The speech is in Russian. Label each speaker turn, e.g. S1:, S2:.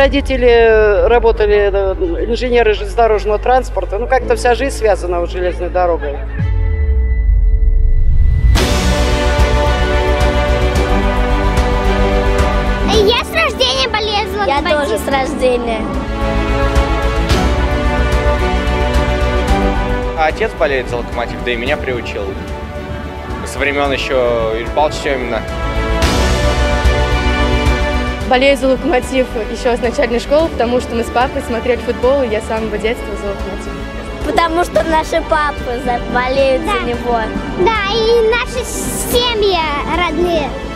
S1: родители работали инженеры железнодорожного транспорта. Ну, как-то вся жизнь связана с железной дорогой.
S2: Я с рождения болею за «Локомотив».
S3: Я тоже с рождения.
S4: Отец болеет за «Локомотив», да и меня приучил. Со времен еще Юрия Павловича Семина.
S5: Болею за «Локомотив» еще с начальной школы, потому что мы с папой смотрели футбол, и я с самого детства за «Локомотив».
S3: Потому что наши папы болеют за него.
S2: Да, и наши семьи родные.